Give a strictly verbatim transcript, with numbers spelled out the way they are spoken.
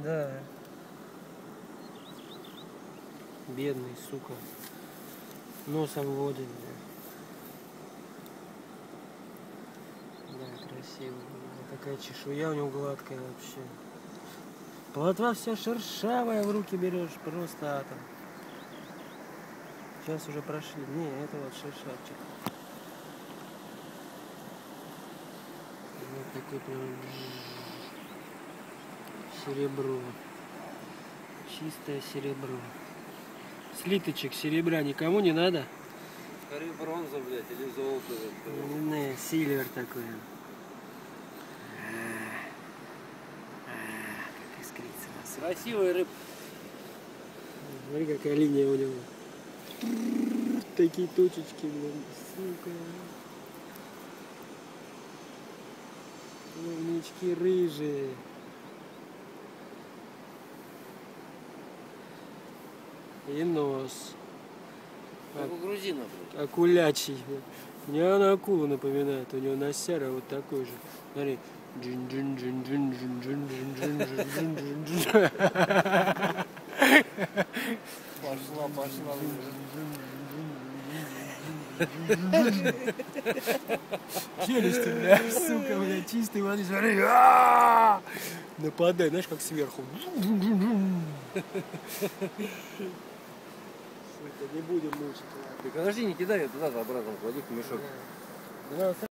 Да. Бедный, сука. Носом водит. Да, красиво. Такая чешуя у него гладкая вообще. Плотва вся шершавая, в руки берешь, просто атом. Сейчас уже прошли. Не, это вот шершавчик. Вот такой прям серебро. Чистое серебро. Слиточек серебра никому не надо? Скорее бронза, блядь, или золото. Не, сильвер такой. Как искрится нас. Красивая рыбка. Смотри, какая линия у него. Такие точечки, блин, сука. Плавнички рыжие. И нос. Как у грузинов. Акулячий. Мне она акулу напоминает. У него носяра вот такой же. Смотри. Пошла, пошла. Челюсти, бля, сука, бля, чистый воды, смотри. Нападай, знаешь, как сверху. Сука, не будем мучить. Ты подожди, не кидай ее туда, обратно, клади в мешок.